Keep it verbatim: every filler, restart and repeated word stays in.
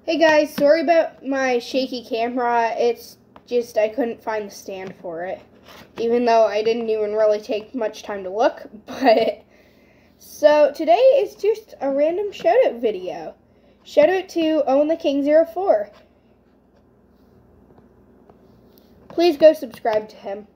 Hey guys, sorry about my shaky camera. It's just I couldn't find the stand for it. Even though I didn't even really take much time to look. But so today is just a random shoutout video. Shoutout to Owen the King zero four. Please go subscribe to him.